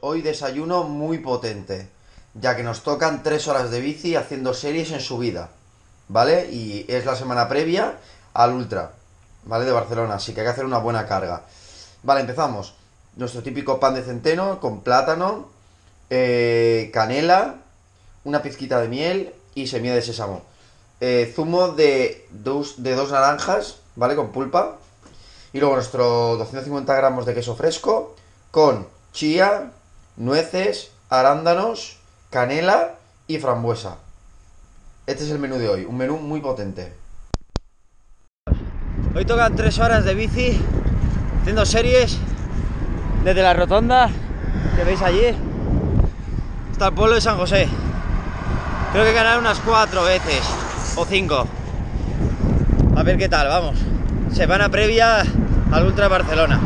hoy desayuno muy potente, ya que nos tocan 3 horas de bici haciendo series en subida, ¿vale? Y es la semana previa al Ultra, ¿vale? De Barcelona, así que hay que hacer una buena carga. Vale, empezamos. Nuestro típico pan de centeno con plátano, canela, una pizquita de miel y semilla de sésamo. Zumo de dos naranjas, ¿vale? Con pulpa. Y luego nuestro 250 gramos de queso fresco con chía, nueces, arándanos, canela y frambuesa. Este es el menú de hoy, un menú muy potente. Hoy tocan 3 horas de bici haciendo series desde la rotonda que veis allí hasta el pueblo de San José. Creo que ganar unas 4 veces o 5. A ver qué tal, vamos. Semana previa al Ultra Barcelona.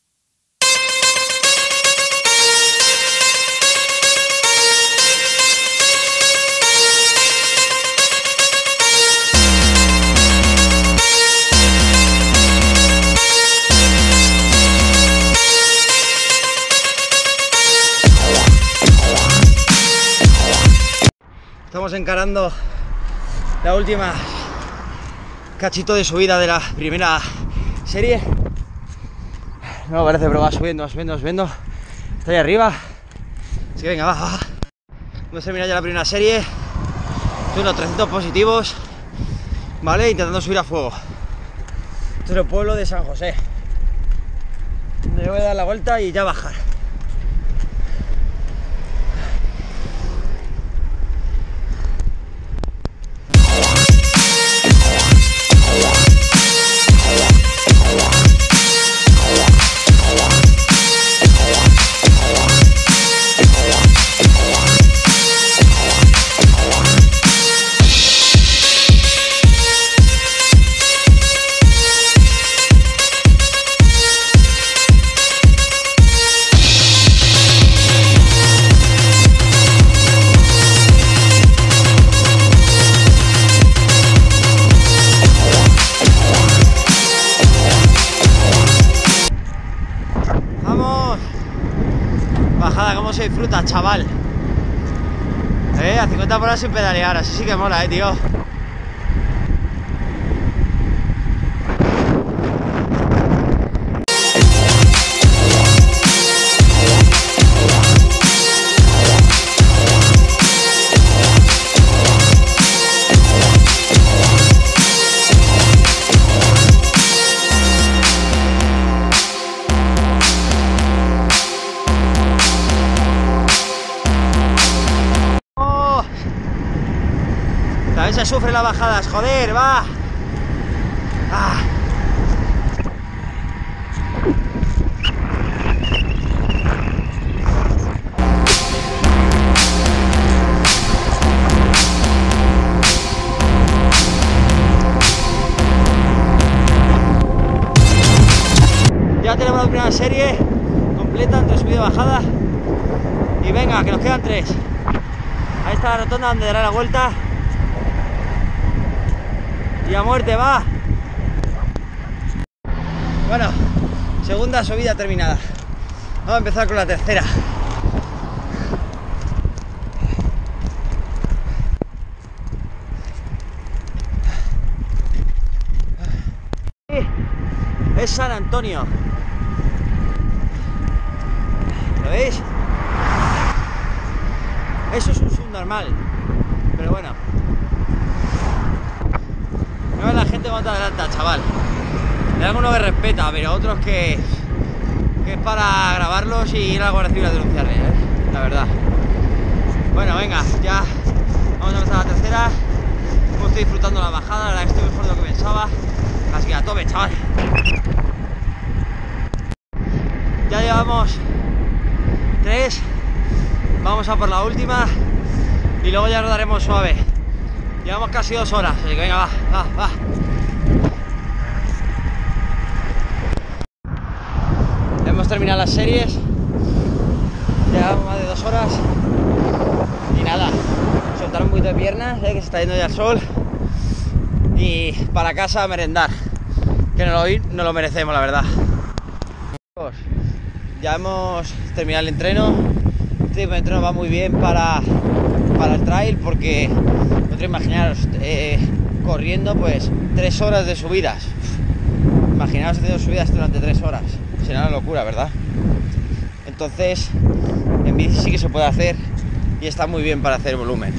Estamos encarando la última cachito de subida de la primera serie. No me parece, pero va subiendo. Está ahí arriba. Así que venga, va. Vamos a terminar ya la primera serie. Estoy unos 300 positivos, ¿vale? Intentando subir a fuego. Esto es el pueblo de San José. Me voy a dar la vuelta y ya bajar. Bajada, cómo se disfruta, chaval. A 50 por hora sin pedalear, así sí que mola, tío. Se sufren las bajadas, joder, va. Ya tenemos la primera serie completa entre subida y bajada. Y venga, que nos quedan 3. Ahí está la rotonda donde dará la vuelta. Y a muerte, va. Bueno, segunda subida terminada. Vamos a empezar con la tercera. Es San Antonio. ¿Lo veis? Eso es un subnormal. Pero bueno. No es la gente cuando te adelanta, chaval. Hay algunos que respeta, pero otros que es para grabarlos y ir a la Guardia Civil a denunciarles, la verdad. Bueno, venga, ya vamos a empezar la tercera. Estoy disfrutando la bajada, la verdad que estoy mejor de lo que pensaba. Así que a tope, chaval. Ya llevamos 3. Vamos a por la última y luego ya nos daremos suave. Llevamos casi 2 horas, así que venga, va. Hemos terminado las series. Llevamos más de 2 horas. Y nada, soltar un poquito de piernas, que se está yendo ya el sol. Y para casa a merendar. Que no lo merecemos, la verdad. Ya hemos terminado el entreno. Este metro va muy bien para el trail porque, vosotros imaginaros, corriendo pues 3 horas de subidas. Imaginaos haciendo subidas durante 3 horas. Será una locura, ¿verdad? Entonces, en bici sí que se puede hacer y está muy bien para hacer volumen.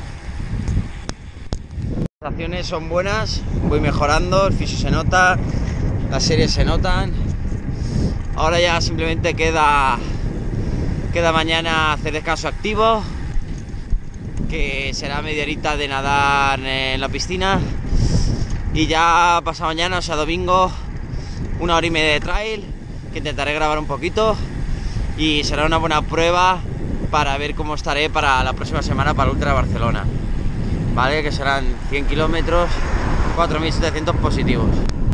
Las sensaciones son buenas, voy mejorando, el fisio se nota, las series se notan. Ahora ya simplemente queda mañana hacer descanso activo, que será media horita de nadar en la piscina, y ya pasado mañana, o sea domingo, 1 hora y media de trail, que intentaré grabar un poquito y será una buena prueba para ver cómo estaré para la próxima semana para el Ultra de Barcelona, ¿vale? Que serán 100 kilómetros, 4.700 positivos.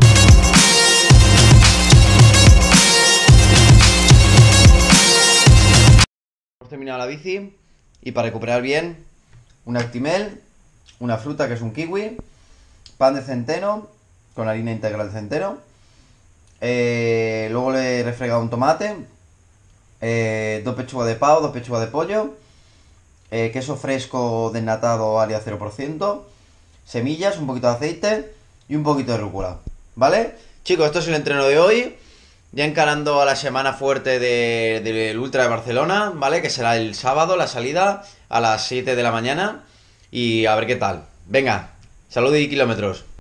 Hemos terminado la bici y para recuperar bien, un Actimel, una fruta que es un kiwi, pan de centeno con harina integral de centeno, luego le he refregado un tomate, 2 pechugas de pavo, 2 pechugas de pollo, queso fresco desnatado Alia 0%, semillas, un poquito de aceite y un poquito de rúcula, ¿vale? Chicos, esto es el entreno de hoy. Ya encarando a la semana fuerte del Ultra de Barcelona, ¿vale? Que será el sábado, la salida a las 7 de la mañana. Y a ver qué tal. Venga, salud y kilómetros.